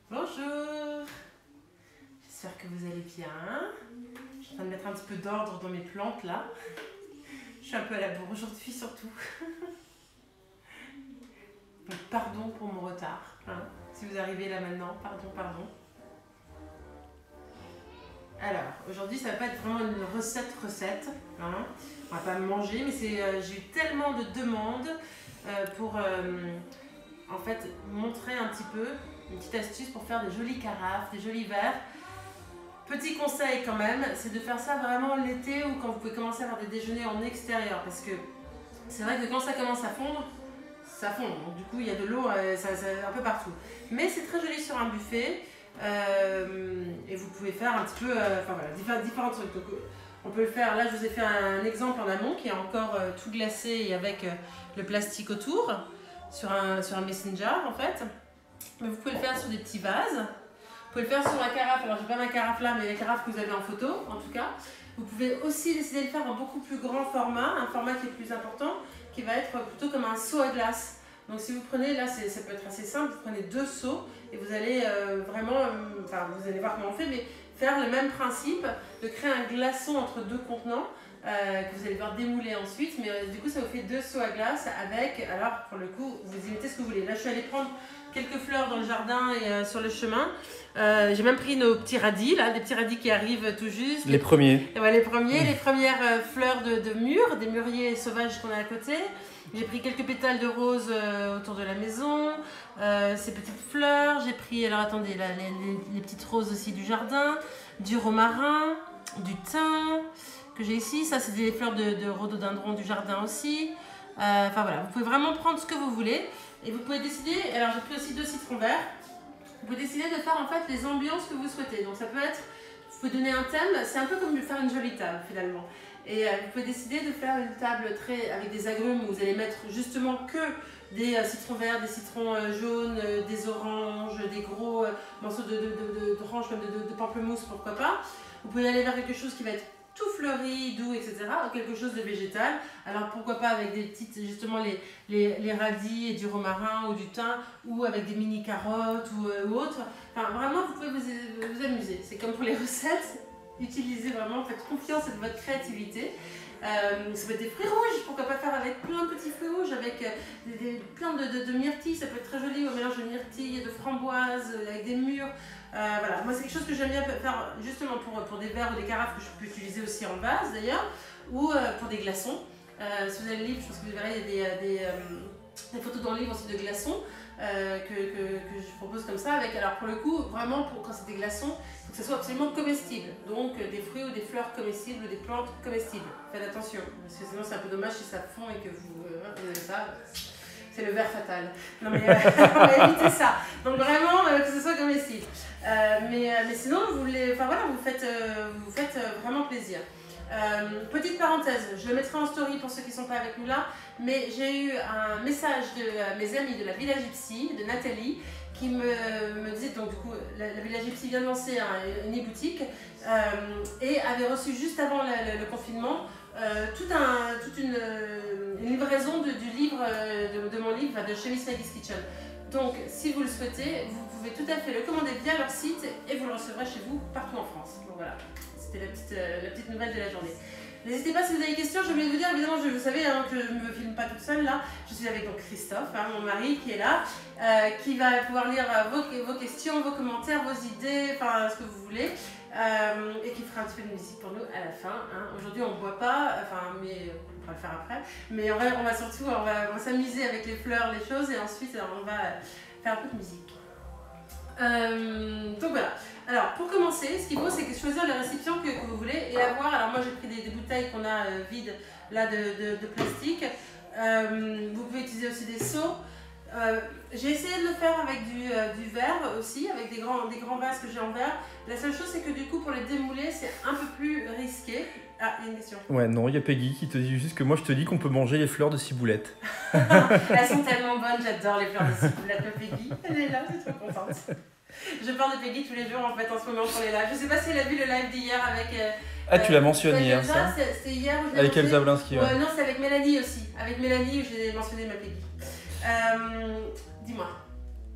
Bonjour, j'espère que vous allez bien. Je suis en train de mettre un petit peu d'ordre dans mes plantes là. Je suis un peu à la bourre aujourd'hui surtout. Donc pardon pour mon retard. Hein. Si vous arrivez là maintenant, pardon. Alors, aujourd'hui ça va pas être vraiment une recette. Hein. On va pas manger, mais j'ai eu tellement de demandes pour en fait montrer un petit peu une petite astuce pour faire des jolies carafes, des jolis verres. Petit conseil quand même, c'est de faire ça vraiment l'été ou quand vous pouvez commencer à faire des déjeuners en extérieur, parce que c'est vrai que quand ça commence à fondre, ça fond. Donc du coup il y a de l'eau un peu partout. Mais c'est très joli sur un buffet et vous pouvez faire un petit peu, différents trucs. Donc, on peut le faire, là je vous ai fait un exemple en amont qui est encore tout glacé et avec le plastique autour sur un messenger en fait. Mais vous pouvez le faire sur des petits vases. Vous pouvez le faire sur la carafe. Alors, j'ai pas ma carafe là, mais la carafe que vous avez en photo, en tout cas. Vous pouvez aussi décider de le faire en beaucoup plus grand format, un format qui est plus important, qui va être plutôt comme un seau à glace. Donc, si vous prenez, là, ça peut être assez simple, vous prenez 2 seaux et vous allez vous allez voir comment on fait, mais faire le même principe de créer un glaçon entre 2 contenants. Que vous allez devoir démouler ensuite, mais du coup ça vous fait 2 seaux à glace avec, alors pour le coup vous imitez ce que vous voulez. Là je suis allée prendre quelques fleurs dans le jardin et sur le chemin. J'ai même pris nos petits radis, là, des petits radis qui arrivent tout juste. Les premiers. Ouais, les premières fleurs de mûres, des mûriers sauvages qu'on a à côté. J'ai pris quelques pétales de rose autour de la maison, ces petites fleurs. J'ai pris, alors attendez, là, les petites roses aussi du jardin, du romarin, du thym que j'ai ici. Ça, c'est des fleurs de rhododendron du jardin aussi. Enfin voilà, vous pouvez vraiment prendre ce que vous voulez. Et vous pouvez décider, alors j'ai pris aussi 2 citrons verts. Vous pouvez décider de faire en fait les ambiances que vous souhaitez. Donc ça peut être, vous pouvez donner un thème, c'est un peu comme de faire une jolie table finalement. Et vous pouvez décider de faire une table avec des agrumes où vous allez mettre justement que des citrons verts, des citrons jaunes, des oranges, des gros morceaux d'orange, même de pamplemousse, pourquoi pas. Vous pouvez aller vers quelque chose qui va être tout fleuri, doux, etc. ou quelque chose de végétal. Alors pourquoi pas avec des petites, justement les radis et du romarin ou du thym, ou avec des mini carottes ou autres. Enfin vraiment vous pouvez vous amuser. C'est comme pour les recettes, utilisez vraiment, faites confiance à votre créativité. Ça peut être des fruits rouges, pourquoi pas faire avec plein de petits fruits rouges, avec plein de myrtilles, ça peut être très joli au mélange de myrtilles, de framboises, avec des mûres. Voilà, moi c'est quelque chose que j'aime bien faire justement pour des verres ou des carafes que je peux utiliser aussi en vase d'ailleurs, ou pour des glaçons. Si vous avez le livre, je pense que vous verrez, il y a des photos dans le livre aussi de glaçons que je propose comme ça. Alors pour le coup, vraiment quand c'est des glaçons, il faut que ça soit absolument comestible. Donc des fruits ou des fleurs comestibles ou des plantes comestibles. Faites attention, parce que sinon c'est un peu dommage si ça fond et que vous avez ça. C'est le verre fatal. Non mais on va éviter ça. Donc vraiment que ce soit comestible. Mais sinon vous faites vraiment plaisir. Petite parenthèse, je le mettrai en story pour ceux qui ne sont pas avec nous là, mais j'ai eu un message de mes amis de la Villa Gypsy, de Nathalie, qui me disait, donc du coup la Villa Gypsy vient de lancer une e-boutique et avait reçu juste avant le confinement toute une livraison du livre, de mon livre, de chez Miss Maggie's Kitchen. Donc si vous le souhaitez, vous pouvez tout à fait le commander via leur site et vous le recevrez chez vous partout en France. Donc voilà, c'était la petite nouvelle de la journée. N'hésitez pas si vous avez des questions. J'ai oublié de vous dire, évidemment, vous savez que je ne me filme pas toute seule là. Je suis avec donc Christophe, mon mari, qui est là, qui va pouvoir lire vos questions, vos commentaires, vos idées, enfin ce que vous voulez, et qui fera un petit peu de musique pour nous à la fin. Hein. Aujourd'hui, on ne boit pas, mais on va le faire après. Mais on va surtout, on va s'amuser avec les fleurs, les choses, et ensuite on va faire un peu de musique. Donc voilà. Alors pour commencer, ce qu'il faut c'est choisir le récipient que vous voulez et avoir. Alors moi j'ai pris des bouteilles qu'on a vides là de plastique. Vous pouvez utiliser aussi des seaux. J'ai essayé de le faire avec du verre aussi, avec des grands vases que j'ai en verre. La seule chose c'est que du coup pour les démouler c'est un peu plus risqué. Ah, il y a une question. Ouais, non, il y a Peggy qui te dit juste que moi je te dis qu'on peut manger les fleurs de ciboulette. Elles sont tellement bonnes, j'adore les fleurs de ciboulette de Peggy. Elle est là, je suis trop contente. Je parle de Peggy tous les jours en fait en ce moment pour les lives. Je sais pas si elle a vu le live d'hier avec. Tu l'as mentionné hier, ça c'était hier où je l'ai avec Elsa Blinski, ouais. Non, c'est avec Mélanie aussi. Avec Mélanie où j'ai mentionné ma Peggy. Dis-moi.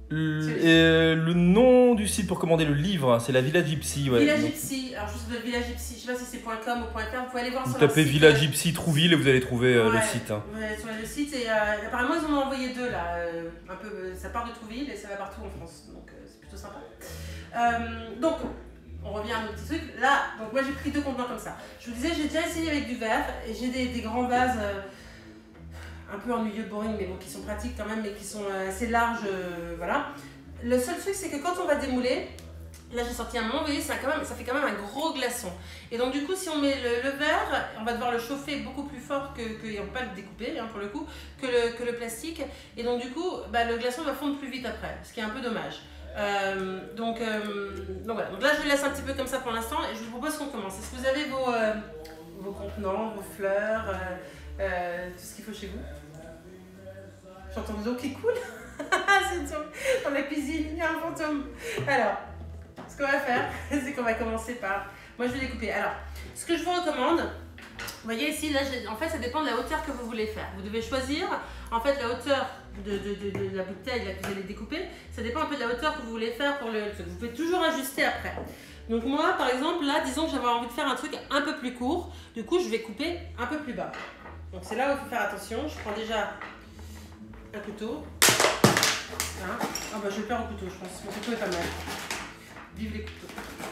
Le nom du site pour commander le livre, c'est la Villa Gypsy. Ouais. Villa Gypsy, alors juste le Villa Gypsy, je sais pas si c'est .com ou .fr, vous pouvez aller voir Vous sur leur tapez site. Villa Gypsy Trouville et vous allez trouver le site. Ouais, sur le site, et apparemment ils en ont envoyé 2 là, un peu, ça part de Trouville et ça va partout en France, donc c'est plutôt sympa. Donc, on revient à nos petits trucs. Là, donc moi j'ai pris 2 contenants comme ça. Je vous disais, j'ai déjà essayé avec du verre, et j'ai des grands vases un peu ennuyeux, boring, mais bon, qui sont pratiques quand même, mais qui sont assez larges, voilà. Le seul truc, c'est que quand on va démouler, là j'ai sorti un moment, vous voyez, ça fait quand même un gros glaçon. Et donc du coup, si on met le verre, on va devoir le chauffer beaucoup plus fort et on ne peut pas le découper, hein, pour le coup, que le plastique. Et donc du coup, le glaçon va fondre plus vite après, ce qui est un peu dommage. Donc voilà, donc là je le laisse un petit peu comme ça pour l'instant et je vous propose qu'on commence. Est-ce que vous avez vos contenants, vos fleurs, tout ce qu'il faut chez vous? J'entends de l'eau qui coule. Dans la cuisine, il y a un fantôme. Alors, ce qu'on va faire, c'est qu'on va commencer par... Moi, je vais découper. Alors, ce que je vous recommande, vous voyez ici, là, en fait, ça dépend de la hauteur que vous voulez faire. Vous devez choisir, en fait, la hauteur de la bouteille là, que vous allez découper. Ça dépend un peu de la hauteur que vous voulez faire pour le truc. Vous pouvez toujours ajuster après. Donc moi, par exemple, là, disons que j'avais envie de faire un truc un peu plus court. Du coup, je vais couper un peu plus bas. Donc c'est là où il faut faire attention. Je prends déjà un couteau. Hein. Ah bah je vais le faire au couteau, je pense. Mon couteau est pas mal. Vive les couteaux.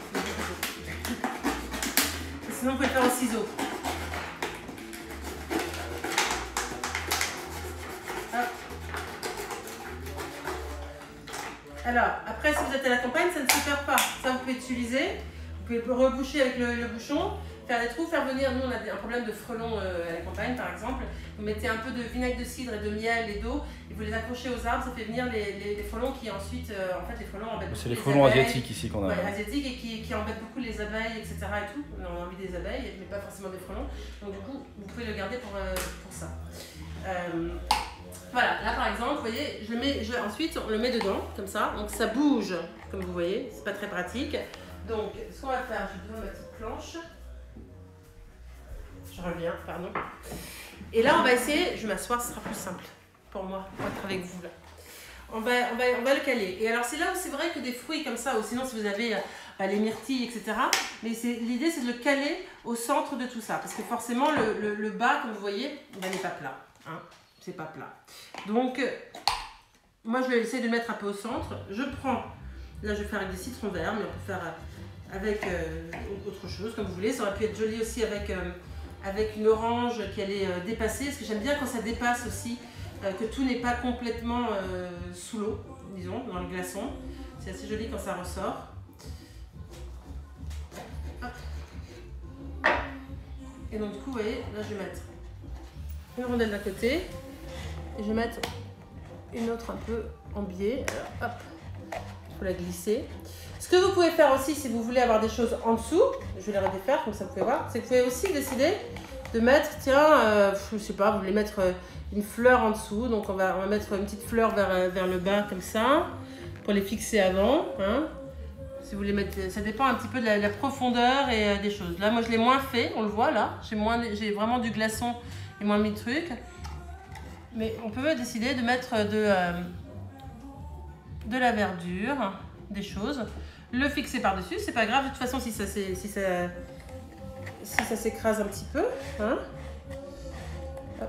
Et sinon, vous pouvez le faire au ciseau. Hop. Alors, après, si vous êtes à la campagne, ça ne se perd pas. Ça, vous pouvez utiliser. Vous pouvez reboucher avec le bouchon. Faire des trous, faire venir, nous on a un problème de frelons à la campagne par exemple, vous mettez un peu de vinaigre de cidre et de miel et d'eau et vous les accrochez aux arbres, ça fait venir les frelons qui ensuite, en fait les frelons embêtent beaucoup. C'est les frelons asiatiques ici qu'on a. Ouais, asiatiques et qui embêtent beaucoup les abeilles, etc. et tout. On a envie des abeilles, mais pas forcément des frelons, donc du coup vous pouvez le garder pour ça. Voilà, là par exemple, vous voyez, ensuite on le met dedans, comme ça, donc ça bouge, comme vous voyez, c'est pas très pratique. Donc ce qu'on va faire, je donne ma petite planche. Je reviens, pardon. Et là, on va essayer, je vais m'asseoir, ce sera plus simple pour moi, pour être avec vous là. On va le caler. Et alors, c'est là où c'est vrai que des fruits comme ça, ou sinon si vous avez les myrtilles, etc. Mais l'idée, c'est de le caler au centre de tout ça. Parce que forcément, le bas, comme vous voyez, n'est pas plat. Hein, c'est pas plat. Donc, moi, je vais essayer de le mettre un peu au centre. Je prends, là, je vais faire avec des citrons verts, mais on peut faire avec autre chose, comme vous voulez. Ça aurait pu être joli aussi avec une orange qui allait dépasser, parce que j'aime bien quand ça dépasse aussi, que tout n'est pas complètement sous l'eau, disons, dans le glaçon. C'est assez joli quand ça ressort. Hop. Et donc du coup, vous voyez, là je vais mettre une rondelle d'un côté, et je vais mettre une autre un peu en biais. Alors hop, il faut la glisser. Ce que vous pouvez faire aussi, si vous voulez avoir des choses en dessous, je vais les redéfaire, comme ça vous pouvez voir, c'est que vous pouvez aussi décider de mettre, tiens, je sais pas, vous voulez mettre une fleur en dessous, donc on va mettre une petite fleur vers le bas, comme ça, pour les fixer avant. Hein. Si vous voulez mettre, ça dépend un petit peu de la profondeur et des choses. Là, moi je l'ai moins fait, on le voit là, j'ai vraiment du glaçon et moins mis de trucs. Mais on peut décider de mettre de la verdure, des choses. Le fixer par-dessus, c'est pas grave, de toute façon si ça s'écrase un petit peu. Hein. Hop.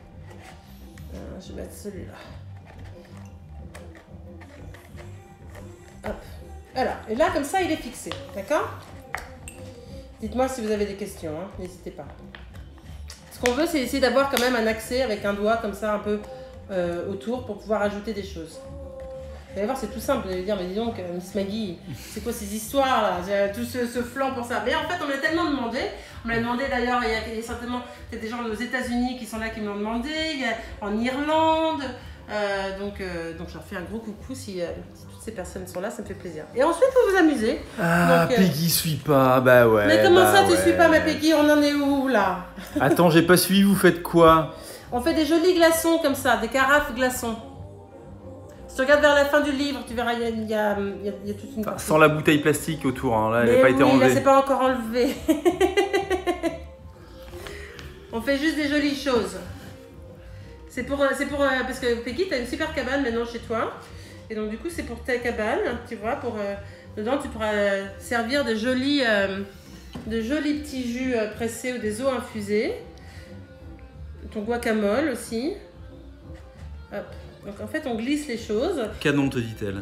Je vais mettre celui-là. Hop. Voilà, et là comme ça il est fixé, d'accord? Dites-moi si vous avez des questions, hein. N'hésitez pas. Ce qu'on veut, c'est essayer d'avoir quand même un accès avec un doigt comme ça un peu autour pour pouvoir ajouter des choses. Vous allez voir, c'est tout simple. Vous allez dire, mais dis donc, Miss Maggie, c'est quoi ces histoires là? J'ai tout ce flanc pour ça. Mais en fait, on m'a tellement demandé. On m'a demandé d'ailleurs, il y a certainement peut-être des gens aux États-Unis qui sont là qui me l'ont demandé. Il y a en Irlande. Donc je leur fais un gros coucou si toutes ces personnes sont là, ça me fait plaisir. Et ensuite, vous vous amusez. Ah, donc, Peggy suit pas, bah ouais. Mais comment ça, tu suis pas ma Peggy? On en est où là? Attends, j'ai pas suivi, vous faites quoi? On fait des jolis glaçons comme ça, des carafes glaçons. Si tu regardes vers la fin du livre, tu verras, il y a toute une partie. Sans la bouteille plastique autour, hein. Là, elle n'a pas été enlevée. enlevée. Là, c'est pas encore enlevé. On fait juste des jolies choses. C'est pour parce que Peggy, tu as une super cabane maintenant chez toi. Et donc du coup c'est pour ta cabane, tu vois, dedans tu pourras servir de jolis petits jus pressés ou des eaux infusées. Ton guacamole aussi. Hop. Donc en fait on glisse les choses. Canon, te dit-elle.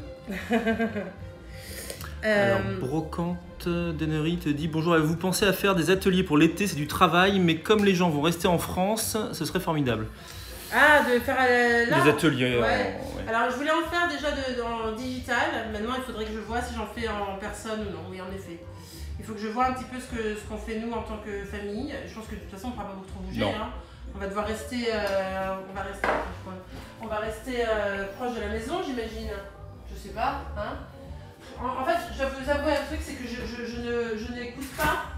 Alors, Brocante Dennery te dit bonjour, avez-vous pensé à faire des ateliers pour l'été? C'est du travail, mais comme les gens vont rester en France, ce serait formidable. Ah, de faire là des ateliers. Ouais. Alors, je voulais en faire déjà en digital. Maintenant, il faudrait que je vois si j'en fais en personne ou non. Oui, en effet. Il faut que je vois un petit peu ce qu'on fait nous en tant que famille. Je pense que de toute façon, on ne pourra pas beaucoup trop bouger. Hein. On va devoir rester, proche de la maison, j'imagine. Je sais pas. Hein. En fait, je dois vous avouer un truc, c'est que je n'écoute pas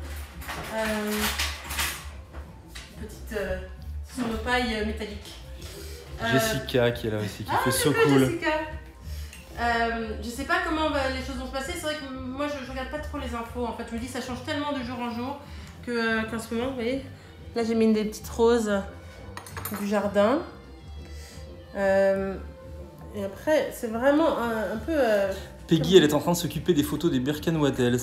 petite sonopaille métallique. Jessica qui est là aussi, qui fait so cool. Jessica. Je sais pas comment les choses vont se passer. C'est vrai que moi, je regarde pas trop les infos. En fait, je me dis ça change tellement de jour en jour qu'en ce moment, vous voyez, là j'ai mis des petites roses du jardin. Et après, c'est vraiment un peu. Peggy, elle est en train de s'occuper des photos des Birkenwaddles.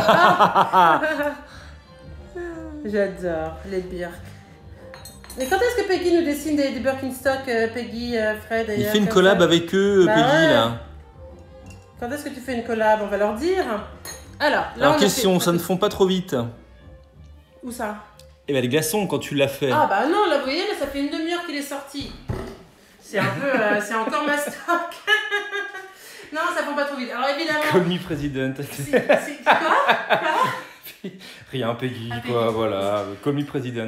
J'adore les Birk. Mais quand est-ce que Peggy nous dessine des Birkenstock, Peggy, Fred? Il fait une collab avec eux, Peggy, ouais. là. Quand est-ce que tu fais une collab? On va leur dire. Alors, question, ça ne fond pas trop vite. Où ça? Eh ben les glaçons, quand tu l'as fait. Ah bah non, là vous voyez, là ça fait une demi-heure qu'il est sorti. C'est un peu, c'est encore ma stock. Non, ça fond pas trop vite. Alors évidemment... Call me president. C'est quoi? Rien, Peggy, quoi, voilà. Call me president.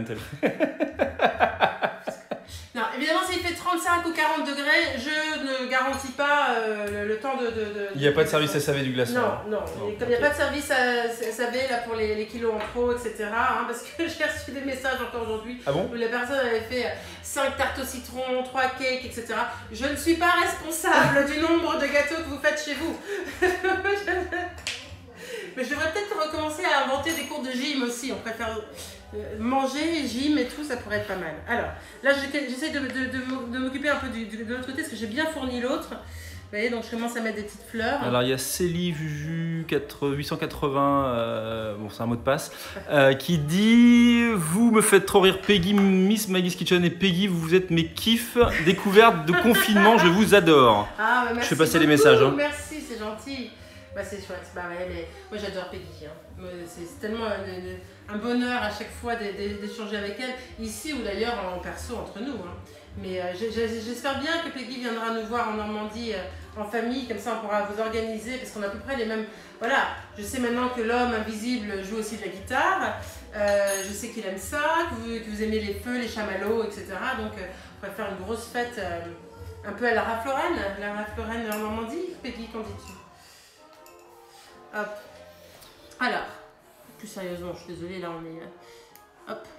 Non, évidemment, s'il fait 35 ou 40 degrés, je ne garantis pas le temps de... Il n'y a pas de service SAV du glaçon. Non. Et comme il n'y a pas de service SAV là, pour les kilos en trop, etc. Hein, parce que j'ai reçu des messages encore aujourd'hui où la personne avait fait 5 tartes au citron, 3 cakes, etc. Je ne suis pas responsable du nombre de gâteaux que vous faites chez vous. Mais je devrais peut-être recommencer à inventer des cours de gym aussi. On préfère manger, gym et tout, ça pourrait être pas mal. Alors, là, j'essaie de m'occuper un peu de l'autre côté parce que j'ai bien fourni l'autre. Vous voyez, donc je commence à mettre des petites fleurs. Alors, il y a Célie Vuju 880, bon, c'est un mot de passe, qui dit « Vous me faites trop rire, Peggy, Miss Maggie's Kitchen et Peggy, vous êtes mes kiffs, découvertes de confinement, je vous adore. » Ah, bah, merci. Je fais passer les messages. Hein. Merci, c'est gentil. Bah, c'est chouette. Bah, ouais, mais moi, j'adore Peggy. Hein. C'est tellement un bonheur à chaque fois d'échanger avec elle, ici ou d'ailleurs en perso entre nous. Hein. Mais j'espère bien que Peggy viendra nous voir en Normandie en famille, comme ça on pourra vous organiser, parce qu'on a à peu près les mêmes... Voilà, je sais maintenant que l'homme invisible joue aussi de la guitare, je sais qu'il aime ça, que vous aimez les feux, les chamallows, etc. Donc on va faire une grosse fête un peu à la Ralph Lauren en Normandie. Peggy, qu'en dis-tu? Hop. Alors, plus sérieusement, je suis désolée, là on est... Hop.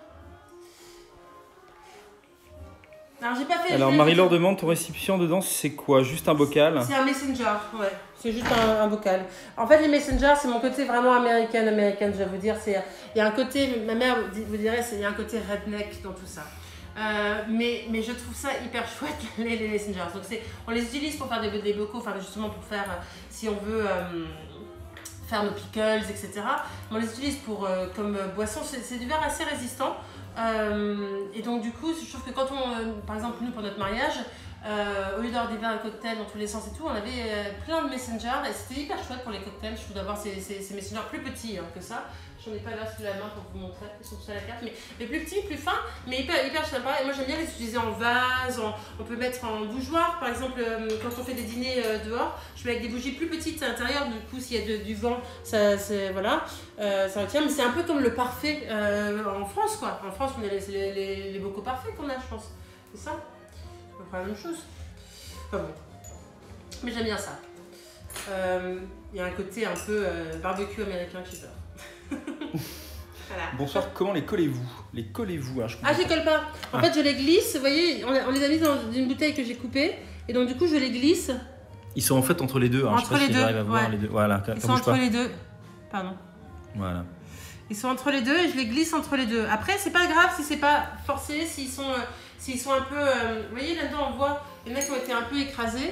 Alors, j'ai pas fait... Alors, Marie-Laure demande, ton récipient dedans, c'est quoi? Juste un bocal? C'est un messenger, ouais. C'est juste un bocal. En fait, les messengers, c'est mon côté vraiment américaine, je vais vous dire. Il y a un côté, ma mère vous dirait, il y a un côté redneck dans tout ça. Mais je trouve ça hyper chouette, les messengers. Donc, on les utilise pour faire des bocaux, enfin, justement pour faire, si on veut... faire nos pickles, etc. On les utilise comme boisson, c'est du verre assez résistant. Et donc du coup, je trouve que quand par exemple nous pour notre mariage, au lieu d'avoir des verres de cocktail dans tous les sens et tout, on avait plein de messengers et c'était hyper chouette pour les cocktails, je trouve d'avoir ces messengers plus petits que ça. J'en ai pas là sous la main pour vous montrer, ils sont sur la carte, mais plus petits, plus fins, mais hyper sympa. Et moi j'aime bien les utiliser en vase, on peut mettre en bougeoir, par exemple quand on fait des dîners dehors, je mets avec des bougies plus petites à l'intérieur, du coup s'il y a du vent, ça retient, mais c'est un peu comme le parfait en France quoi. En France on a les bocaux parfaits qu'on a, je pense, c'est ça? On va faire la même chose. Enfin bon, mais j'aime bien ça. Il y a un côté un peu barbecue américain que j'adore. Voilà. Bonsoir, comment les collez-vous? Les collez-vous, hein, je je les colle pas. En fait, je les glisse, vous voyez, on les a mis dans une bouteille que j'ai coupée, et donc du coup, je les glisse. Ils sont en fait entre les deux, hein. Entre je sais pas les si deux, j'arrive à voir les deux. Voilà, ils sont entre les deux. Pardon. Voilà. Ils sont entre les deux et je les glisse entre les deux. Après, c'est pas grave si c'est pas forcé, s'ils sont un peu... vous voyez, là-dedans, on voit, il y en a qui ont été un peu écrasés.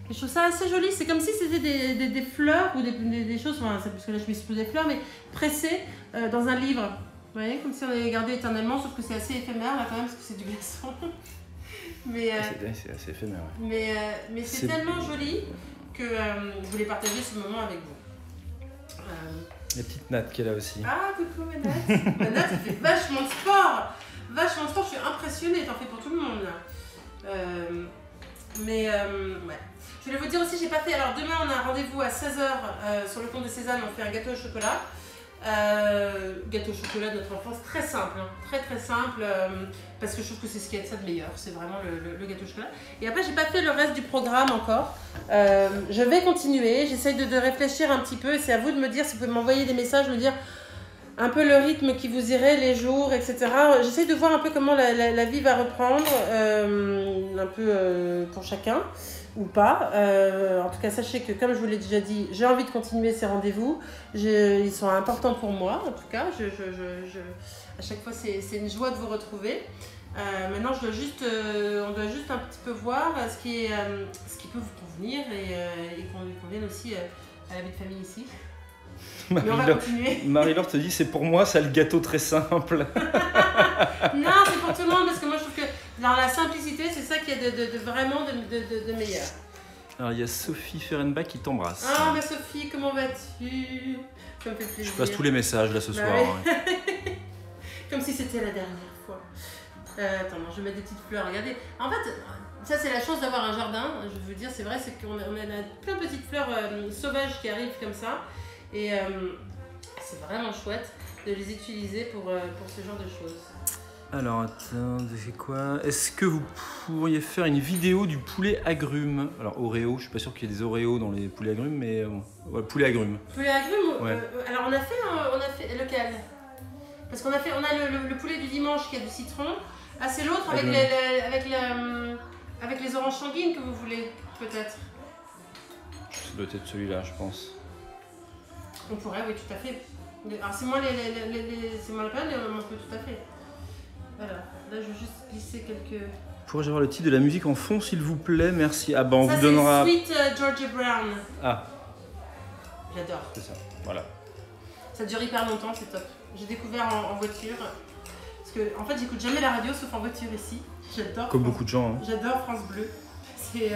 Et je trouve ça assez joli. C'est comme si c'était des fleurs ou des choses, enfin, parce que là je mets plus des fleurs, mais pressées dans un livre. Vous voyez, comme si on avait gardé éternellement, sauf que c'est assez éphémère là quand même, parce que c'est du glaçon. Mais c'est assez éphémère. Ouais. Mais c'est tellement joli que je voulais partager ce moment avec vous. La petite Nat qui est là aussi. Ah, coucou ma Nat. Ma Nat, elle fait vachement de sport. Vachement de sport, je suis impressionnée. T'en fais pour tout le monde là. Ouais. Je voulais vous dire aussi, j'ai pas fait. Alors demain, on a un rendez-vous à 16h sur le compte de Cézanne. On fait un gâteau au chocolat. Gâteau au chocolat de notre enfance, très simple, hein. Très très simple, parce que je trouve que c'est ce qu'il y a de ça de meilleur, c'est vraiment le gâteau au chocolat. Et après, j'ai pas fait le reste du programme encore. Je vais continuer, j'essaye de réfléchir un petit peu, et c'est à vous de me dire si vous pouvez m'envoyer des messages, me dire un peu le rythme qui vous irait, les jours, etc. J'essaye de voir un peu comment la vie va reprendre, un peu pour chacun. Ou pas. En tout cas, sachez que, comme je vous l'ai déjà dit, j'ai envie de continuer ces rendez-vous. Ils sont importants pour moi, en tout cas. À chaque fois, c'est une joie de vous retrouver. Maintenant, on doit juste un petit peu voir ce qui peut vous convenir et qu'on vienne aussi à la vie de famille ici. Mais on va continuer. Marie-Laure te dit, c'est pour moi, ça le gâteau très simple. Non, c'est pour tout le monde, parce que moi, je trouve que dans la simplicité, c'est ça qui est vraiment de meilleur. Alors, il y a Sophie Ferenbach qui t'embrasse. Ah, ma Sophie, comment vas-tu? Ça me fait plaisir. Je passe tous les messages là ce soir. Oui. Ouais. Comme si c'était la dernière fois. Attends, je vais mettre des petites fleurs, regardez. En fait, ça c'est la chance d'avoir un jardin, je veux dire, c'est vrai, c'est qu'on a plein de petites fleurs sauvages qui arrivent comme ça. Et c'est vraiment chouette de les utiliser pour ce genre de choses. Alors, attends, c'est quoi? Est-ce que vous pourriez faire une vidéo du poulet agrumes? Alors, Oreo, je suis pas sûr qu'il y ait des Oreos dans les poulets agrumes, mais ouais, poulet agrumes. Poulet agrumes ouais. Alors, on a fait lequel? Parce qu'on a le poulet du dimanche qui a du citron. Ah, c'est l'autre avec les oranges sanguines que vous voulez, peut-être? Ça doit être celui-là, je pense. On pourrait, oui, tout à fait. Alors, c'est moins c'est moins la peine, mais on peut tout à fait. Voilà, là je vais juste glisser quelques... Pourrais-je avoir le titre de la musique en fond, s'il vous plaît? Merci. Ah ben, on vous donnera... Ça, c'est Sweet Georgia Brown. Ah. J'adore. C'est ça, voilà. Ça dure hyper longtemps, c'est top. J'ai découvert en voiture. Parce que, en fait, j'écoute jamais la radio, sauf en voiture ici. J'adore. Comme beaucoup de gens. Hein. J'adore France Bleu. C'est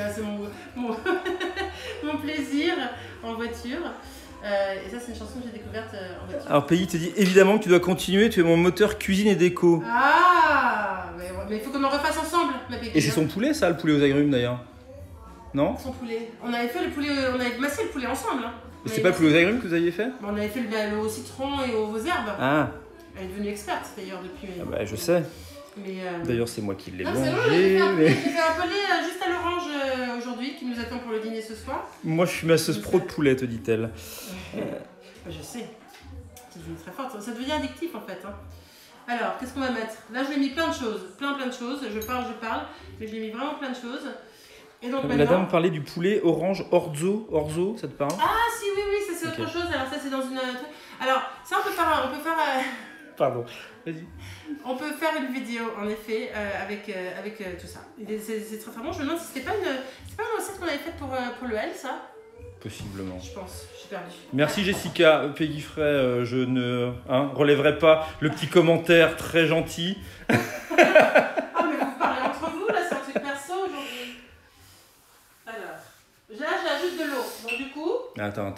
mon plaisir en voiture. Et ça, c'est une chanson que j'ai découverte en voiture. Alors, Peggy te dit évidemment que tu dois continuer, tu es mon moteur cuisine et déco. Ah, mais il faut qu'on en refasse ensemble, ma Peggy. Et c'est son poulet, ça, le poulet aux agrumes d'ailleurs? Non? Son poulet. On avait fait le poulet, on avait massé le poulet ensemble. Hein. C'est pas le poulet aux agrumes que vous aviez fait? On avait fait le au citron et aux herbes. Ah. Elle est devenue experte d'ailleurs depuis. Ah bah, je sais. Mais d'ailleurs, c'est moi qui l'ai mangé. J'ai fait un poulet juste à l'orange aujourd'hui qui nous attend pour le dîner ce soir. Moi, je suis ma sauce pro de poulet, te dit-elle. Je sais. C'est devenu très forte. Ça devient addictif en fait. Hein. Alors, qu'est-ce qu'on va mettre? Là, je l'ai mis plein de choses. Plein de choses. Je parle. Mais je l'ai mis vraiment plein de choses. Et donc, la dame parlait du poulet orange orzo, ça te parle? Ah si, oui, ça c'est autre chose. Alors ça c'est dans une... Alors ça on peut faire... Pardon, vas-y. On peut faire une vidéo en effet avec tout ça. C'est très très bon. Je me demande si c'était pas une recette qu'on avait faite pour le L, ça? Possiblement. Je pense, je suis perdue. Merci Jessica. Peggy Frey, je ne relèverai pas le petit commentaire très gentil. Ah mais vous parlez entre vous là, c'est un truc perso aujourd'hui. Alors, là j'ajoute de l'eau. Donc du coup... Attends.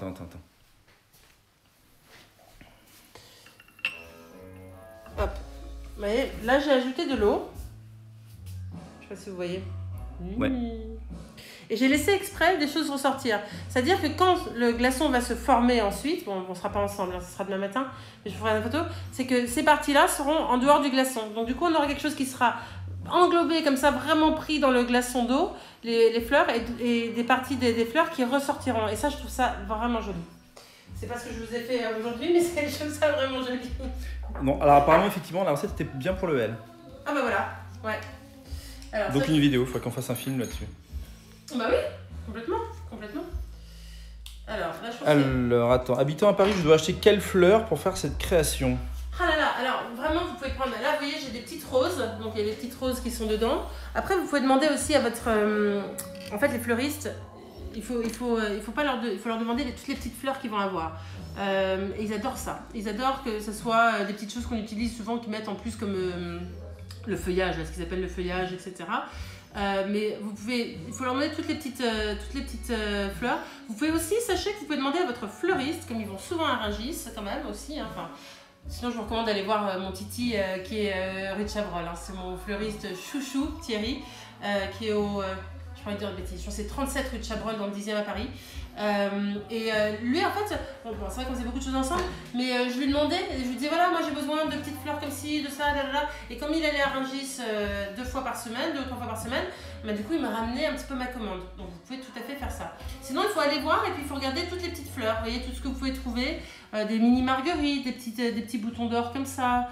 Hop. Vous voyez, là j'ai ajouté de l'eau. Je sais pas si vous voyez. Ouais. Et j'ai laissé exprès des choses ressortir. C'est-à-dire que quand le glaçon va se former ensuite, bon on ne sera pas ensemble, hein, ce sera demain matin, mais je vous ferai une photo, c'est que ces parties-là seront en dehors du glaçon. Donc du coup on aura quelque chose qui sera englobé comme ça, vraiment pris dans le glaçon d'eau, les fleurs, et des parties des fleurs qui ressortiront. Et ça je trouve ça vraiment joli. C'est pas ce que je vous ai fait aujourd'hui, mais je trouve ça vraiment joli. Non, alors apparemment effectivement la recette était bien pour le L. Ah bah voilà, ouais. Alors, donc une vidéo, il faudrait qu'on fasse un film là-dessus. Bah oui, complètement. Alors, là, je pense alors attends, habitant à Paris, je dois acheter quelles fleurs pour faire cette création? Ah là là, alors vraiment vous pouvez prendre, là vous voyez j'ai des petites roses, donc il y a des petites roses qui sont dedans. Après vous pouvez demander aussi à votre, en fait les fleuristes, il faut leur demander toutes les petites fleurs qu'ils vont avoir. Et ils adorent ça. Ils adorent que ce soit des petites choses qu'on utilise souvent, qu'ils mettent en plus comme le feuillage, ce qu'ils appellent le feuillage, etc. Mais il faut leur demander toutes les petites fleurs. Vous pouvez aussi, sachez que vous pouvez demander à votre fleuriste, comme ils vont souvent à Rungis quand même aussi. Hein, sinon, je vous recommande d'aller voir mon titi qui est rue de Chabrol. Hein, c'est mon fleuriste chouchou, Thierry, qui est au... je pourrais dire une bêtise, je pense que c'est 37 rue de Chabrol dans le 10e à Paris. Lui en fait, bon, c'est vrai qu'on faisait beaucoup de choses ensemble, mais je lui demandais, je lui disais voilà, moi j'ai besoin de petites fleurs comme ci, de ça, là. Et comme il allait à Rungis 2 ou 3 fois par semaine, bah, du coup il m'a ramené un petit peu ma commande. Donc vous pouvez tout à fait faire ça. Sinon il faut aller voir et puis il faut regarder toutes les petites fleurs, vous voyez tout ce que vous pouvez trouver, des mini marguerites, des petits boutons d'or comme ça.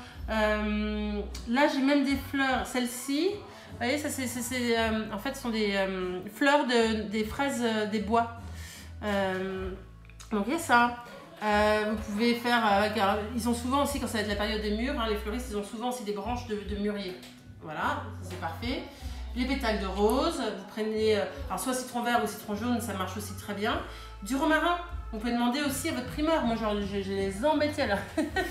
Là j'ai même des fleurs, celle-ci. Vous voyez, ça en fait ce sont des fleurs des fraises des bois. Donc il y a ça. Vous pouvez faire alors, ils ont souvent aussi, quand ça va être la période des mûres, hein, les fleuristes ils ont souvent aussi des branches de mûrier. Voilà, c'est parfait. Les pétales de rose, vous prenez alors soit citron vert ou citron jaune, ça marche aussi très bien. Du romarin, vous pouvez demander aussi à votre primeur. Moi genre je les embêtais là.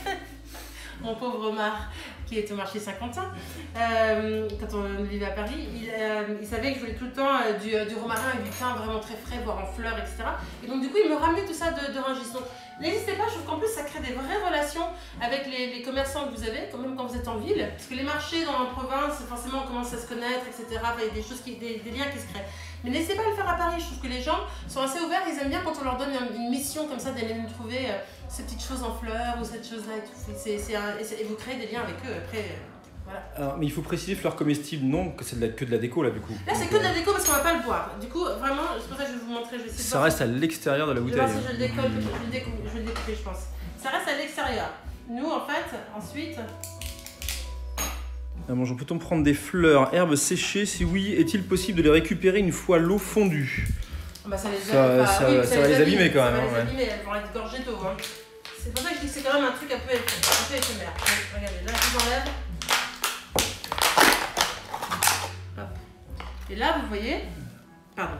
Mon pauvre Omar qui est au marché Saint-Quentin, quand on vivait à Paris, il savait que je voulais tout le temps du romarin et du thym vraiment très frais, voire en fleurs, etc. Et donc du coup, il me ramenait tout ça de Rungis. Donc n'hésitez pas, je trouve qu'en plus ça crée des vraies relations avec les commerçants que vous avez, quand même quand vous êtes en ville. Parce que les marchés dans la province, forcément on commence à se connaître, etc. Enfin, il y a des choses, des liens qui se créent. Mais n'hésitez pas à le faire à Paris, je trouve que les gens sont assez ouverts, ils aiment bien quand on leur donne une mission comme ça d'aller nous trouver ces petites choses en fleurs ou cette chose-là et tout. Et vous créez des liens avec eux après. Voilà. Alors, mais il faut préciser fleurs comestibles, non, que c'est que de la déco là du coup. Là c'est que de la déco parce qu'on va pas le boire. Du coup vraiment, c'est pour ça que je vais vous montrer. Je vais essayer de ça reste à l'extérieur de la bouteille. Je vais voir si je le décolle, je vais le découper je pense. Ça reste à l'extérieur. Nous en fait, ensuite... Bon, peut-on prendre des fleurs, herbes séchées? Si oui, est-il possible de les récupérer une fois l'eau fondue? Bah, ça va les abîmer quand même. Ça va les abîmer, elles vont être gorgées d'eau. Hein. C'est pour ça que je dis que c'est quand même un truc un peu éphémère. Regardez, là je vous enlève. Hop. Et là vous voyez, pardon.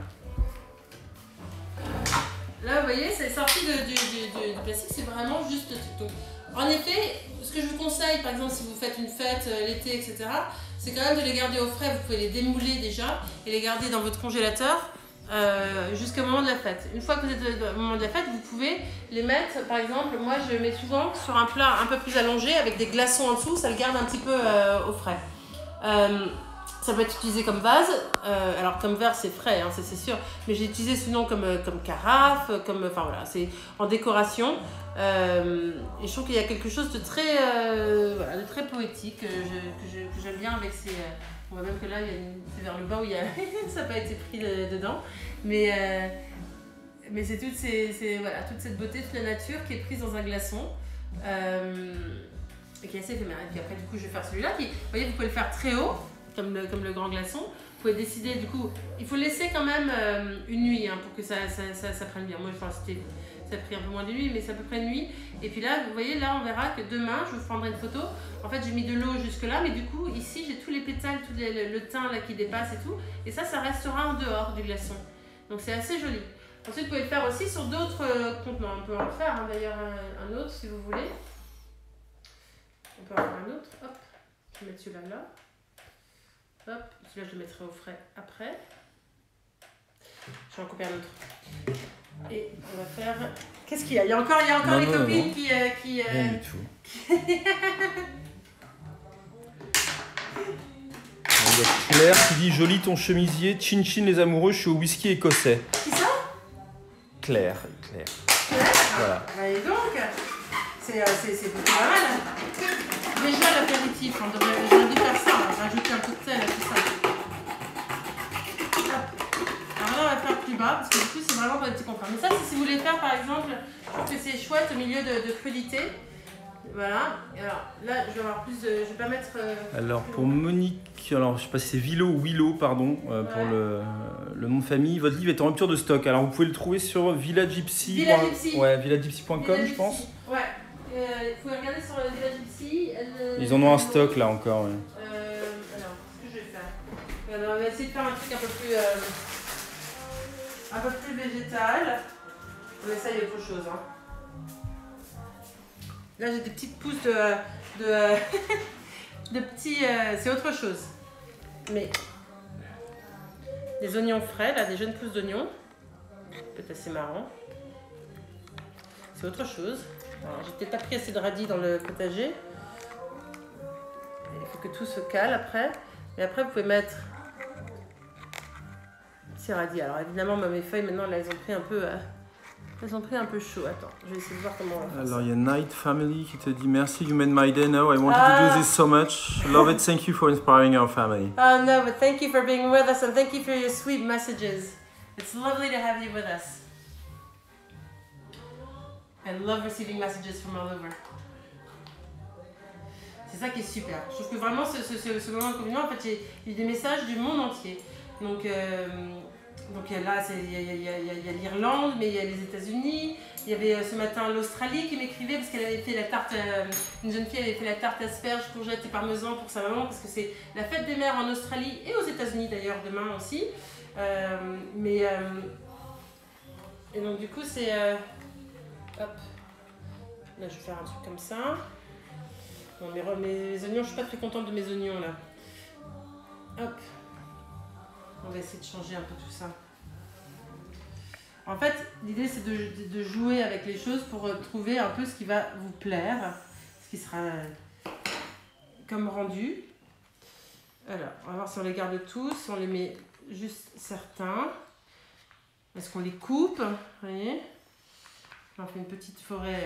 Là vous voyez, c'est sorti du plastique, c'est vraiment juste tout. En effet, ce que je vous conseille, par exemple si vous faites une fête l'été, etc., c'est quand même de les garder au frais. Vous pouvez les démouler déjà et les garder dans votre congélateur jusqu'au moment de la fête. Une fois que vous êtes au moment de la fête, vous pouvez les mettre, par exemple, moi je mets souvent sur un plat un peu plus allongé avec des glaçons en dessous, ça le garde un petit peu au frais. Ça peut être utilisé comme vase, alors comme verre c'est frais, hein, c'est sûr, mais j'ai utilisé sinon comme carafe, enfin voilà, c'est en décoration. Et je trouve qu'il y a quelque chose de très, de très poétique que j'aime bien avec ces... on voit même que là, c'est vers le bas où il y a ça n'a pas été pris dedans, mais c'est toute cette beauté, toute la nature qui est prise dans un glaçon. Et qui est assez éphémère. Et puis après, du coup, je vais faire celui-là qui, vous voyez, vous pouvez le faire très haut, comme le grand glaçon. Vous pouvez décider, du coup, il faut laisser quand même une nuit hein, pour que ça prenne bien. Moi, enfin, ça a pris un peu moins de nuit, mais c'est à peu près une nuit. Et puis là, vous voyez, là, on verra que demain, je vous prendrai une photo. En fait, j'ai mis de l'eau jusque là, mais du coup, ici, j'ai tous les pétales, le thym là qui dépasse et tout. Et ça restera en dehors du glaçon. Donc, c'est assez joli. Ensuite, vous pouvez le faire aussi sur d'autres contenants. On peut en faire hein, d'ailleurs un autre si vous voulez. On peut en faire un autre. Hop, je vais mettre celui-là là. Hop, celui-là je le mettrai au frais après. Je vais en couper un autre. Et on va faire... Qu'est-ce qu'il y a? Il y a encore les copines qui... Rien du tout. Il y a Claire qui dit joli ton chemisier, chin chin les amoureux, je suis au whisky écossais. Qui ça? Claire. Voilà. Et donc, c'est beaucoup pas mal. Déjà l'apéritif, on devrait dû faire ça, on va rajouter un peu de sel à tout ça. Alors là on va faire plus bas, parce que du coup c'est vraiment pour les petits contrats. Mais ça c'est si vous voulez faire par exemple, je trouve que c'est chouette au milieu de crudité. Voilà, et alors là je vais avoir plus de... je vais pas mettre... alors pour Monique, alors je sais pas si c'est Willow, pardon, pour le nom de famille. Votre livre est en rupture de stock, alors vous pouvez le trouver sur villagypsy. Ouais, villagypsy.com je pense. Ouais, vous pouvez regarder sur Villagypsy. Ils en ont un stock là encore. Ouais. Alors, ce que je vais faire, on va essayer de faire un truc un peu plus... un peu plus végétal. On essaye autre chose. Hein. Là, j'ai des petites pousses de petits... c'est autre chose. Mais des oignons frais, là, des jeunes pousses d'oignons. Peut-être assez marrant. C'est autre chose. J'ai peut-être pas pris assez de radis dans le potager. Il faut que tout se cale après. Et après, vous pouvez mettre ces radis. Alors évidemment, mes feuilles, maintenant, là, elles ont pris un peu chaud. Attends, je vais essayer de voir comment on va faire. Alors, il y a Night Family qui te dit merci, you made my day now. I wanted to do this so much. Love it, thank you for inspiring our family. Oh no, but thank you for being with us and thank you for your sweet messages. It's lovely to have you with us. I love receiving messages from all over. C'est ça qui est super. Je trouve que vraiment ce moment de confinement, en fait, il y a eu des messages du monde entier. Donc là, il y a l'Irlande, mais il y a les États-Unis. Il y avait ce matin l'Australie qui m'écrivait parce qu'elle avait fait la tarte, une jeune fille avait fait la tarte asperges, courgettes et parmesan pour sa maman parce que c'est la fête des mères en Australie et aux États-Unis d'ailleurs demain aussi. Et donc du coup c'est... hop. Là je vais faire un truc comme ça. Bon, mes oignons, je suis pas très contente de mes oignons là. Hop. On va essayer de changer un peu tout ça. En fait, l'idée c'est de jouer avec les choses pour trouver un peu ce qui va vous plaire, ce qui sera comme rendu. Alors, on va voir si on les garde tous, si on les met juste certains. Est-ce qu'on les coupe? Vous voyez? On fait une petite forêt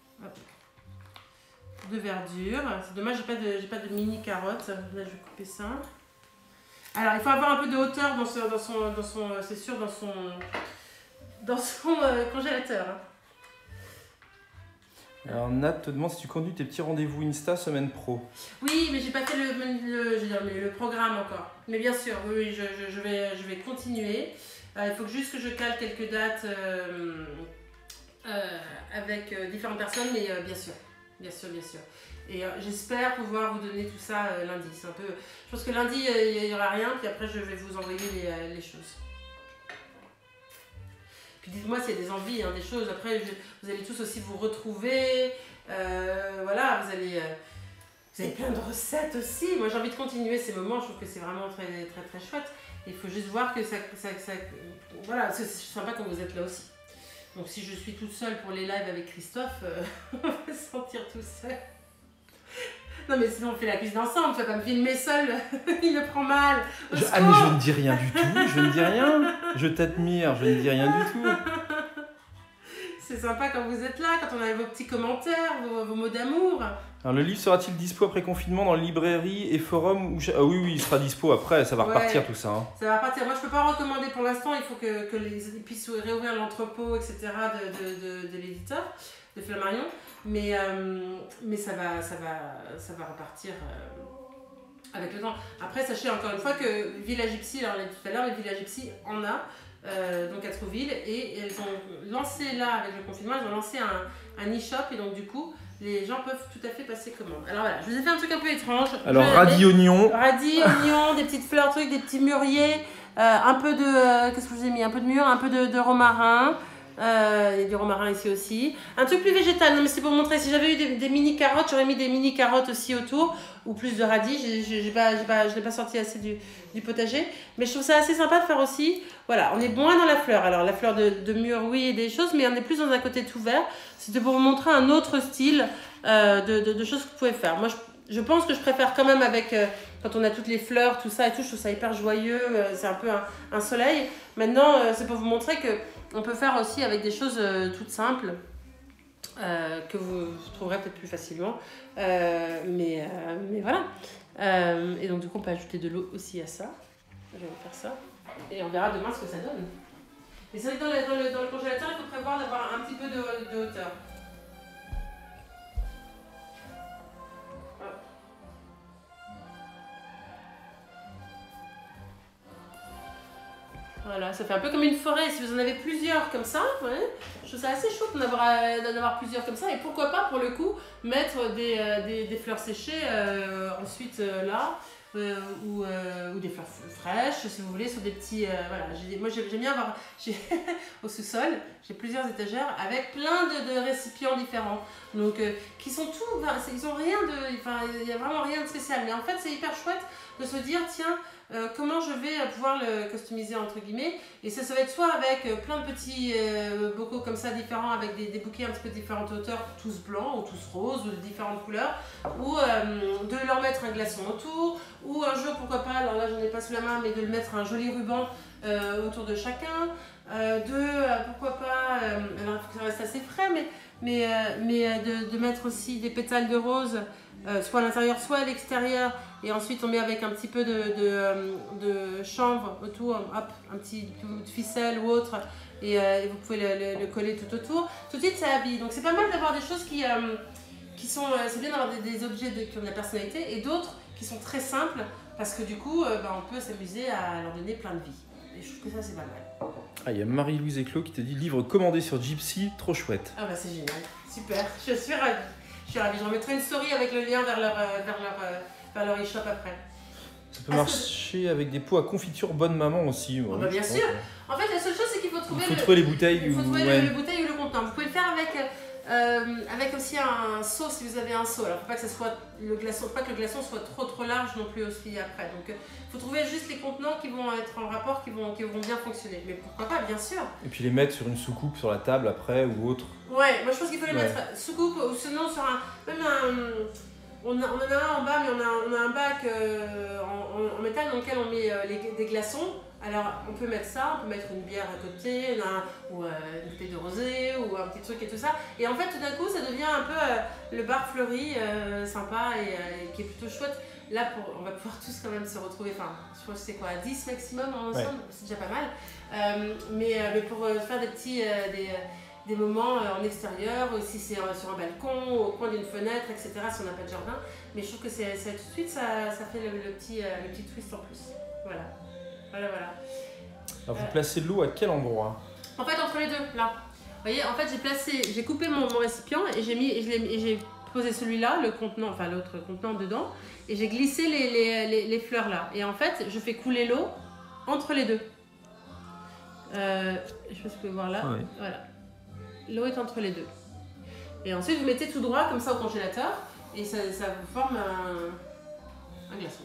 de verdure. C'est dommage, j'ai pas de mini carottes. Là, je vais couper ça. Alors, il faut avoir un peu de hauteur c'est sûr, dans son congélateur. Alors Nat te demande si tu conduis tes petits rendez-vous Insta semaine pro. Oui, mais j'ai pas fait le programme encore. Mais bien sûr, oui, je vais continuer. Il faut juste que je cale quelques dates avec différentes personnes, mais bien sûr. Et j'espère pouvoir vous donner tout ça lundi. C'est un peu... Je pense que lundi, il n'y aura rien, puis après, je vais vous envoyer les choses. Puis dites-moi s'il y a des envies, des choses. Après, vous allez tous aussi vous retrouver. Voilà, vous avez plein de recettes aussi. Moi, j'ai envie de continuer ces moments. Je trouve que c'est vraiment très, très, très chouette. Il faut juste voir que ça voilà, c'est sympa quand vous êtes là aussi. Donc, si je suis toute seule pour les lives avec Christophe, on va se sentir tout seul. Non, mais sinon, on fait la cuisine ensemble. Tu vas pas me filmer seul. Il me prend mal. Mais je ne dis rien du tout. Je ne dis rien. Je t'admire. Je ne dis rien du tout. C'est sympa quand vous êtes là, quand on a vos petits commentaires, vos mots d'amour. Alors, le livre sera-t-il dispo après confinement dans les librairies et forums Ah oui, il sera dispo après. Ça va repartir tout ça. Hein. Ça va repartir. Moi, je peux pas recommander pour l'instant. Il faut que ils puissent réouvrir l'entrepôt, etc. de l'éditeur, de Flammarion. Mais ça va repartir avec le temps. Après, sachez encore une fois que Village Gypsy, alors on l'a dit tout à l'heure, mais Village Gypsy en a donc à Trouville, et elles ont lancé là avec le confinement, elles ont lancé un e-shop, et donc du coup les gens peuvent tout à fait passer commande. Alors voilà, je vous ai fait un truc un peu étrange. Alors radis oignon, des petites fleurs, des petits mûriers, un peu de qu'est-ce que je vous ai mis, un peu de mûre, un peu de romarin. Il y a du romarin ici aussi. Un truc plus végétal, non mais c'est pour vous montrer. Si j'avais eu des mini carottes, j'aurais mis des mini carottes aussi autour, ou plus de radis. Je l'ai pas sorti assez du potager, mais je trouve ça assez sympa de faire aussi. Voilà, on est moins dans la fleur. Alors la fleur de mûre, oui, et des choses, mais on est plus dans un côté tout vert. C'était pour vous montrer un autre style de choses que vous pouvez faire. Moi, je pense que je préfère quand même avec quand on a toutes les fleurs, tout ça et tout. Je trouve ça hyper joyeux. C'est un peu un soleil. Maintenant, c'est pour vous montrer que on peut faire aussi avec des choses toutes simples que vous trouverez peut-être plus facilement. Mais voilà. Et donc du coup, on peut ajouter de l'eau aussi à ça. Je vais faire ça. Et on verra demain ce que ça donne. Et c'est vrai que dans le congélateur, il faut prévoir d'avoir un petit peu de hauteur. Voilà, ça fait un peu comme une forêt. Si vous en avez plusieurs comme ça, ouais, je trouve ça assez chouette d'en avoir plusieurs comme ça. Et pourquoi pas, pour le coup, mettre des fleurs séchées ensuite là. ou des fleurs fraîches, si vous voulez, sur des petits... voilà. Moi, j'aime bien avoir... au sous-sol, j'ai plusieurs étagères avec plein de récipients différents. Donc, qui sont tous... ils ont rien de... Enfin, il n'y a vraiment rien de spécial. Mais en fait, c'est hyper chouette de se dire, tiens, comment je vais pouvoir le customiser, entre guillemets. Et ça va être soit avec plein de petits bocaux comme ça, différents, avec des bouquets un petit peu de différentes hauteurs, tous blancs ou tous roses, ou de différentes couleurs. Ou de leur mettre un glaçon autour. Ou un jour, pourquoi pas, alors là, j'en ai pas sous la main, mais de le mettre un joli ruban autour de chacun. Pourquoi pas, alors il faut que ça reste assez frais, mais de mettre aussi des pétales de rose, soit à l'intérieur, soit à l'extérieur, et ensuite on met avec un petit peu de chanvre autour, hop, un petit bout de ficelle ou autre, et vous pouvez le coller tout autour. Tout de suite ça habille, donc c'est pas mal d'avoir des choses qui sont, c'est bien d'avoir des objets qui ont de la personnalité, et d'autres qui sont très simples, parce que du coup on peut s'amuser à leur donner plein de vie. Et je trouve que ça c'est pas mal. Ah, il y a Marie-Louise Éclos qui te dit livre commandé sur Gypsy, trop chouette. Ah bah c'est génial, super, je suis ravie. Je suis ravie, j'en mettrai une story avec le lien vers leur e-shop après. Ça peut marcher avec des pots à confiture bonne maman aussi. Oh bah bien sûr. En fait la seule chose c'est qu'il faut trouver les bouteilles. Il faut trouver les bouteilles ou le contenant. Vous pouvez le faire avec aussi un seau si vous avez un seau. Alors faut pas que ça soit le glaçon, pas que le glaçon soit trop large non plus aussi après. Donc il faut trouver juste les contenants qui vont être en rapport, qui vont bien fonctionner. Mais pourquoi pas, bien sûr. Et puis les mettre sur une soucoupe sur la table après ou autre. Ouais, moi je pense qu'il faut les mettre soucoupe ou sinon sur on en a un en bas, mais on a un bac en métal dans lequel on met des glaçons. Alors on peut mettre ça, on peut mettre une bière à côté, ou une bouteille de rosé, ou un petit truc et tout ça. Et en fait tout d'un coup ça devient un peu le bar fleuri, sympa et qui est plutôt chouette. Là on va pouvoir tous quand même se retrouver, enfin je pense que c'est quoi, 10 maximum ensemble, c'est déjà pas mal. Mais pour faire des petits... des moments en extérieur, si c'est sur un balcon, au coin d'une fenêtre, etc. si on n'a pas de jardin. Mais je trouve que tout de suite, ça fait le petit twist en plus. Voilà. Alors vous placez de l'eau à quel endroit? En fait, entre les deux, là. Vous voyez, en fait, j'ai coupé mon récipient et j'ai posé celui-là, le contenant, enfin l'autre contenant dedans, et j'ai glissé les fleurs là. Et en fait, je fais couler l'eau entre les deux. Je sais pas si vous pouvez voir là. Ouais. Voilà. L'eau est entre les deux. Et ensuite, vous mettez tout droit comme ça au congélateur et ça vous forme un glaçon.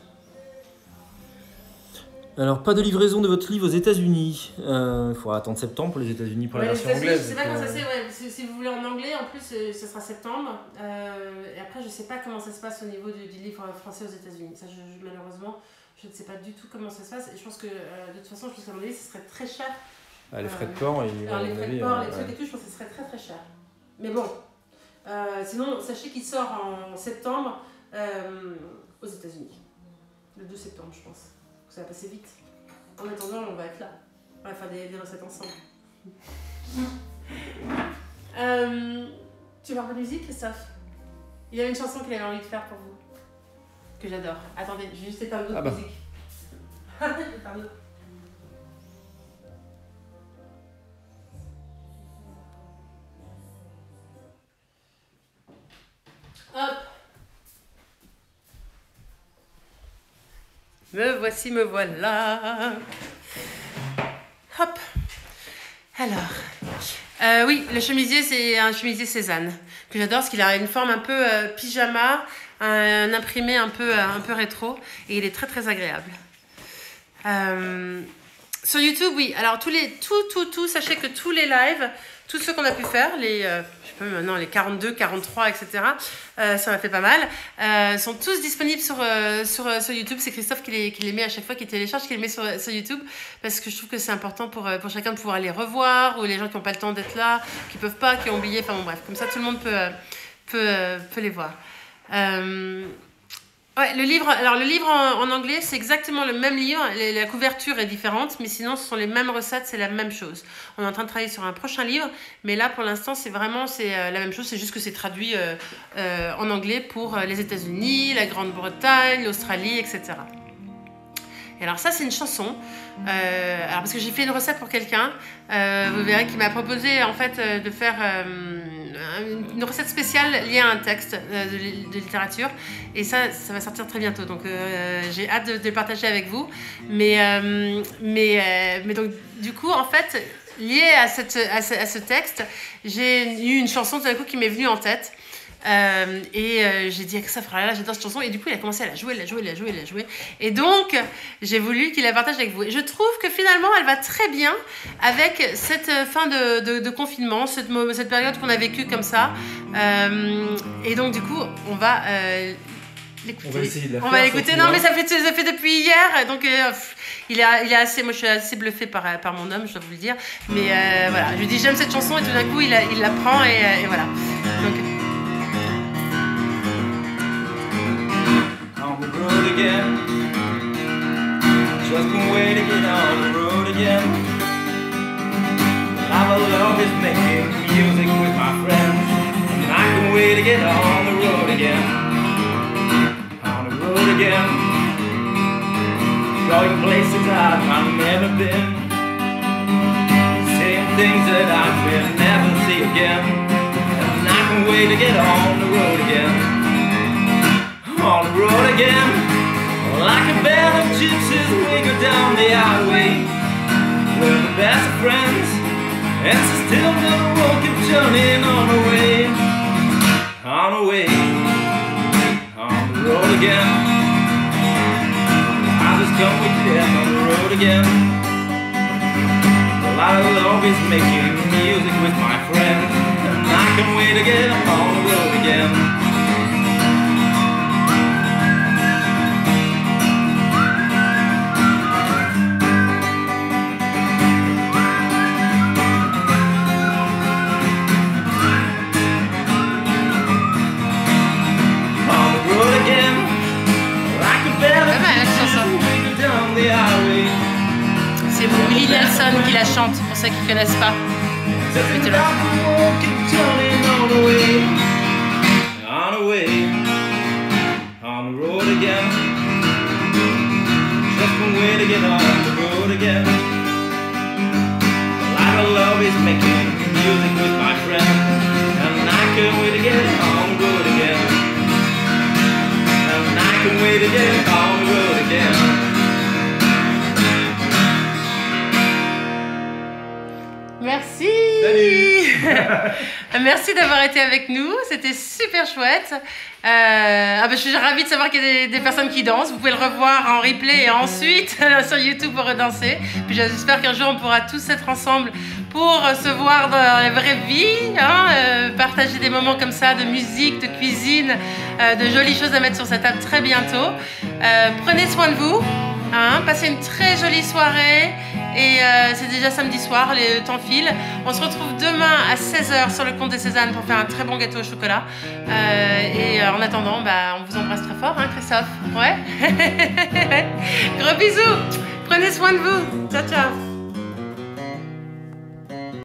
Alors, pas de livraison de votre livre aux États-Unis. Il faudra attendre septembre pour les États-Unis pour la version anglaise. Je sais pas comment ça c'est. Si vous voulez en anglais, en plus, ce sera septembre. Et après, je sais pas comment ça se passe au niveau du livre français aux États-Unis. Ça, malheureusement, je ne sais pas du tout comment ça se passe. Et je pense que, de toute façon, je pense qu'à mon avis, ce serait très cher. Ah, les frais de port et les frais de port, les trucs et tout, je pense que ce serait très très cher. Mais bon, sinon, sachez qu'il sort en septembre aux États-Unis. Le 2 septembre, je pense. Ça va passer vite. En attendant, on va être là. On va faire des recettes ensemble. Tu veux avoir de musique, Christophe? Il y avait une chanson qu'il avait envie de faire pour vous. Que j'adore. Attendez, je vais juste éteindre d'autres musique. Pardon. Hop. Me voici, me voilà. Hop. Alors. Oui, le chemisier, c'est un chemisier Cézanne. Que j'adore parce qu'il a une forme un peu pyjama, un imprimé un peu rétro. Et il est très très agréable. Sur YouTube, oui. Alors, sachez que tous les lives, tous ceux qu'on a pu faire, maintenant les 42, 43, etc., ça m'a fait pas mal, sont tous disponibles sur YouTube. C'est Christophe qui les met à chaque fois, qui télécharge, qui les met sur YouTube, parce que je trouve que c'est important pour chacun de pouvoir les revoir, ou les gens qui n'ont pas le temps d'être là, qui peuvent pas, qui ont oublié, enfin bon bref, comme ça tout le monde peut les voir. Ouais, le livre en anglais, c'est exactement le même livre. La couverture est différente, mais sinon, ce sont les mêmes recettes, c'est la même chose. On est en train de travailler sur un prochain livre, mais là, pour l'instant, c'est la même chose. C'est juste que c'est traduit en anglais pour les États-Unis, la Grande-Bretagne, l'Australie, etc. Et alors ça, c'est une chanson. Alors parce que j'ai fait une recette pour quelqu'un, vous verrez, qui m'a proposé en fait de faire une recette spéciale liée à un texte de littérature. Et ça va sortir très bientôt. Donc j'ai hâte de le partager avec vous. Mais donc du coup, en fait, lié à ce texte, j'ai eu une chanson tout d'un coup qui m'est venue en tête. J'ai dit à Christophe, là, j'adore cette chanson, et du coup il a commencé à la jouer. Et donc j'ai voulu qu'il la partage avec vous. Et je trouve que finalement elle va très bien avec cette fin de confinement, cette période qu'on a vécue comme ça. Et donc du coup on va l'écouter. On va essayer de la faire. On va l'écouter. Non mais ça fait depuis hier, donc il est assez, moi je suis assez bluffée par mon homme, je dois vous le dire. Mais voilà, je lui dis j'aime cette chanson, et tout d'un coup il la prend, et voilà. Donc on the road again, just one way to get on the road again. I love is making music with my friends, and I can wait to get on the road again. On the road again, going places I've never been, seeing things that I will never see again, and I can wait to get on the road again. On the road again, like a band of gypsies, we go down the highway. We're the best of friends, and so still the road keeps turning on the way. On the way, on the road again. I just come with them on the road again. Well, I love is making music with my friends, and I can't wait to get on the road again. C'est Willie Nelson qui la chante, pour ceux qui ne connaissent pas. Mettez-le. Merci. Merci d'avoir été avec nous, c'était super chouette. Je suis ravie de savoir qu'il y a des personnes qui dansent. Vous pouvez le revoir en replay et ensuite sur YouTube pour redanser. Puis j'espère qu'un jour on pourra tous être ensemble pour se voir dans la vraie vie, partager des moments comme ça de musique, de cuisine, de jolies choses à mettre sur sa table très bientôt. Prenez soin de vous, passez une très jolie soirée. Et c'est déjà samedi soir, le temps file. On se retrouve demain à 16h sur le compte de Cézanne pour faire un très bon gâteau au chocolat. En attendant, on vous embrasse très fort, Christophe. Ouais. Gros bisous. Prenez soin de vous. Ciao, ciao.